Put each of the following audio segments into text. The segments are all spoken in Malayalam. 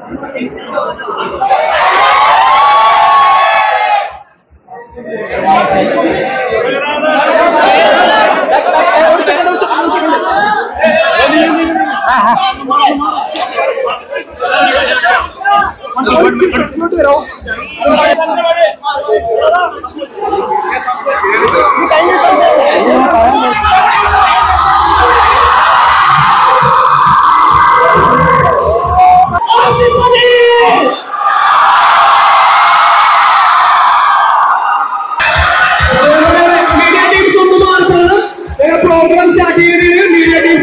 प्रोग्राम स्टार्ट मीडिया टीम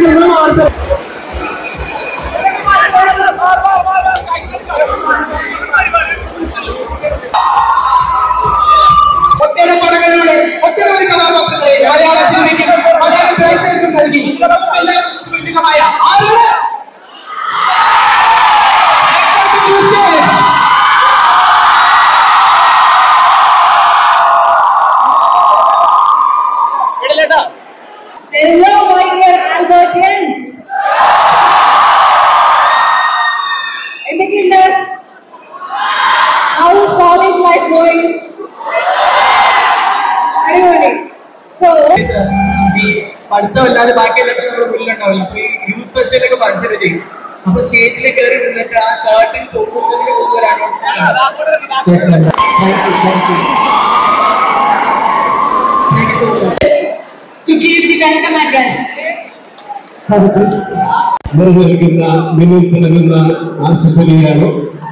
ഒട്ടേറെ പടങ്ങളിലൂടെ ഒട്ടനവധി കഥാപാത്രങ്ങളെ മലയാള സിനിമയ്ക്ക് മലയാള പ്രേക്ഷകർക്കും നൽകി സുപരിചിതമായ Hello, my dear Albertian. How is college life going? So, പഠിത്തമല്ലാതെ ബാക്കിയെല്ലാം വീട്ടിലുണ്ടാവില്ല. അപ്പൊ ഈ യൂത്ത് ഫെസ്റ്റിലൊക്കെ പഠിച്ചിട്ട് ചെയ്യും. അപ്പൊ സ്റ്റേജിൽ കയറി നിന്നിട്ട് ആ കേട്ടിൽ തോക്കുന്നതിന് മുമ്പ് to give the welcome address. ആസിഫലിയാണ്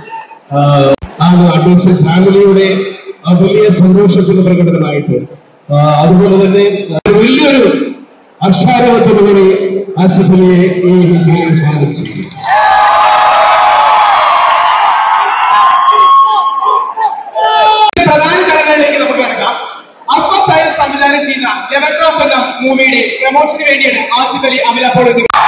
അഡ്വൻസ് ഫാമിലിയുടെ വലിയ സന്തോഷത്തിന് പ്രകടനമായിട്ട് അതുപോലെ തന്നെ വലിയൊരു അക്ഷാരോഹത്തോടുകൂടി ആസിഫലിയെ ഈ വിജയം സാധിച്ചു. പ്രധാന ഘടകങ്ങളിലേക്ക് നമുക്ക് കിടക്കാം. സംവിധാനം ചെയ്യുന്ന ലെവൻ ക്രോസ് എന്ന മൂവിയുടെ പ്രമോഷന് വേണ്ടിയാണ് ആസിഫ് അലി അമല അപ്പോൾ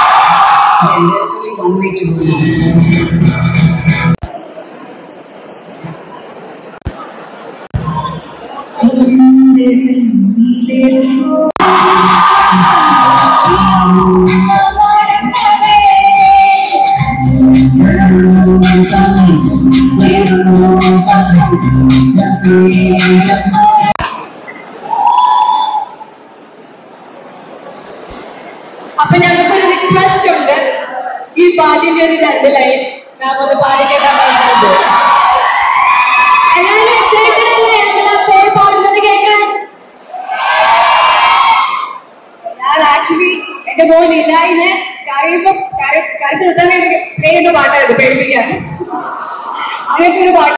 അപ്പൊ ഞങ്ങൾക്കൊരു റിക്വസ്റ്റ് ഉണ്ട്. ഈ പാട്ടിന്റെ ഒരു 2 ലൈൻ നാം ഒന്ന് പാടിക്കേട്ടാൻ പറയുന്നത്. എല്ലാവരും എക്സൈറ്റഡ് അല്ലേ അപ്പോൾ പാടുന്നത് കേൾക്കാൻ? ഞാൻ ആക്ച്വലി എന്റെ മോൻ ഇല്ലായിനെ കരയുമ്പോ കരച്ചു നിർത്താൻ വേണ്ടി പ്ലേ ചെയ്യുന്ന പാട്ടായിരുന്നു, പേടിപ്പിക്കാൻ. അങ്ങനത്തെ ഒരു പാട്ട്.